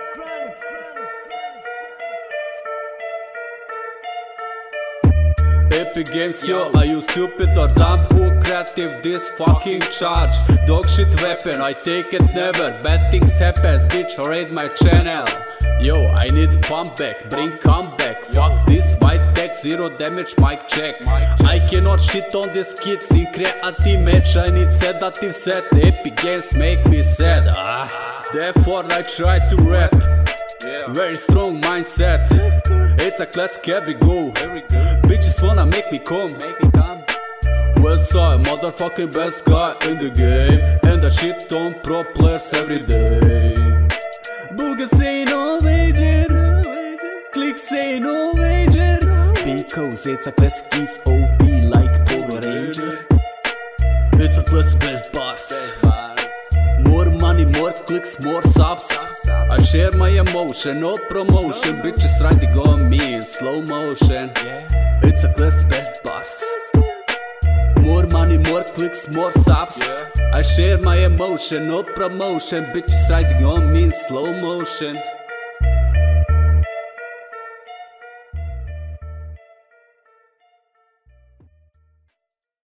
Epic Games, yo, are you stupid or dumb? Who creative this fucking charge? Dog shit weapon, I take it never. Bad things happens, bitch, raid my channel. Yo, I need pump back, bring comeback. Fuck this white tech, zero damage, mic check. I cannot shit on these kids in creative match. I need sedative set, Epic Games make me sad. Therefore I try to rap. Very strong mindset. It's a classic, here we go. Bitches wanna make me come. Westside, motherfucking best guy in the game. And I shit on pro players every day. Booga say no wager, click say no wager. Because it's a classic, it's OB like Power Ranger. It's a classic, best bars. More money, more clicks, more subs. I share my emotion, no promotion. Bitches riding on me in slow motion. It's a classic, best bars. More money, more clicks, more subs. I share my emotion, no promotion. Bitches riding on me in slow motion.